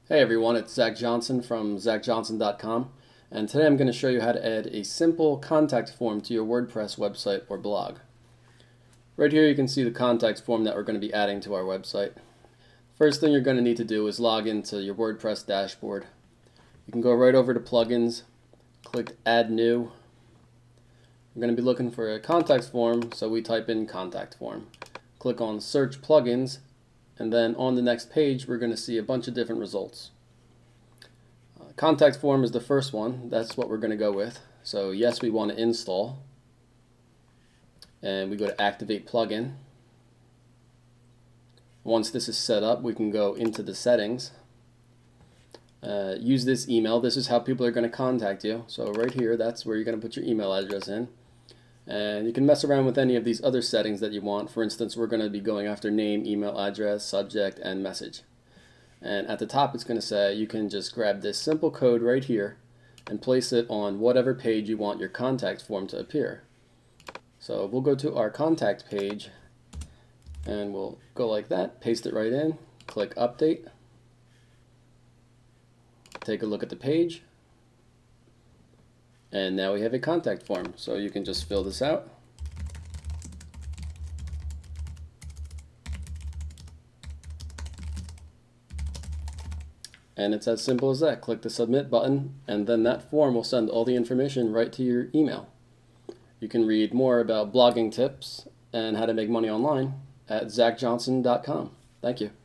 Hey everyone, it's Zach Johnson from zachjohnson.com, and today I'm going to show you how to add a simple contact form to your WordPress website or blog. Right here you can see the contact form that we're going to be adding to our website. First thing you're going to need to do is log into your WordPress dashboard. You can go right over to Plugins, click Add New. We're going to be looking for a contact form, so we type in Contact Form. Click on Search Plugins, and then on the next page we're going to see a bunch of different results. Contact form is the first one. That's what we're going to go with. So yes, we want to install, and we go to Activate Plugin. Once this is set up, we can go into the settings. Use this email. This is how people are going to contact you. So right here, that's where you're going to put your email address in. And you can mess around with any of these other settings that you want. For instance, we're going to be going after name, email address, subject, and message. And at the top it's going to say you can just grab this simple code right here and place it on whatever page you want your contact form to appear. So we'll go to our contact page and we'll go like that, paste it right in, click update, take a look at the page. And now we have a contact form, so you can just fill this out. And it's as simple as that. Click the submit button, and then that form will send all the information right to your email. You can read more about blogging tips and how to make money online at zachjohnson.com. Thank you.